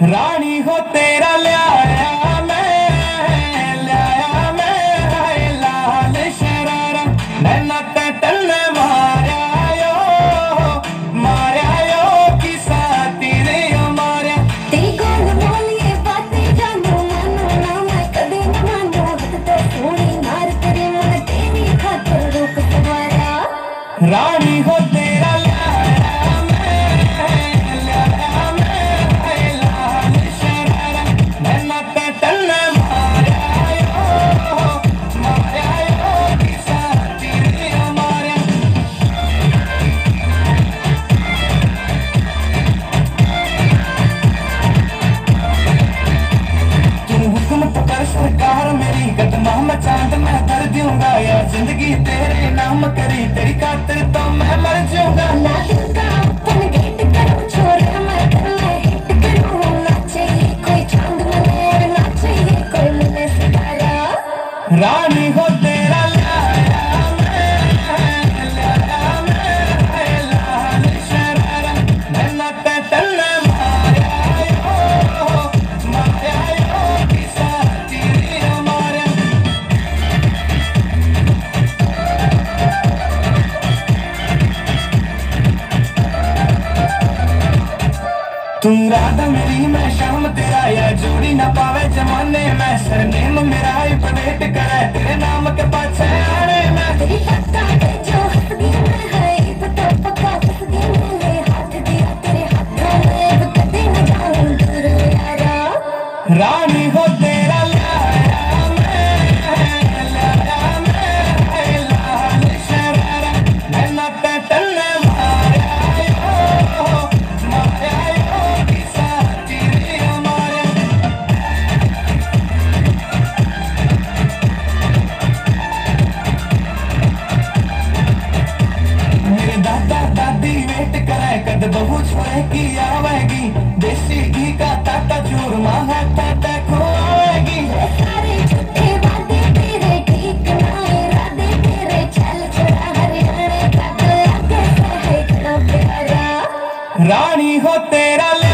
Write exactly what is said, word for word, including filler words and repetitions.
रानी हो तेरा लिया मैं लिया मैं लाल शरारा नैना ते तन्ने मारा यो मारा यो किसा तेरे यो मारा तेरी गल बोलिए बातें जानो मानो ना मैं कदे न मानो तो सोनी मार तेरे मन तेरी खातिर रुक सवारा रानी हो तेरा लिया सरकार मेरी कदमा में चांद मैं कर दूंगा यार जिंदगी तेरे नाम करी तेरी खातिर तो मैं मर जाऊंगा ना दूंगा अपन गेट करो छोरे मैं तेरे हिट करूं ना चाहिए कोई चांद मने ना चाहिए कोई मने सितारा रानी हो तेरा लाया मैं लाया मैं लाल शरारा नैना ते तन्ने मारा यो मारा यो किसा तुम राधा मेरी मैं शाम तेरा या जोड़ी ना पावे जमाने में सरनेम मेरा ही पलेट करे तेरे नाम के पाछे आने में तेरी पता है जो हंस दिया मैं है पता पक्का हंस दिया मैंने हाथ दिया तेरे हाथों में कदे न जाऊं दूर यारा रानी हो तेरा लाया मैं लाया मैं लाल शरारा नैना ते तन्ने मारा यो मारा यो किसा तेरे यो मारा मेरे दादा दादी वेट करे कद बहू छोरे की आवेगी देसी घी का ताता चूरमा है ताता खुआएगी सारे झूठे वादे तेरे ठीक ना इरादे तेरे चल छोड़ा हरियाणा का दिल आगे से है घना प्यारा रानी हो तेरा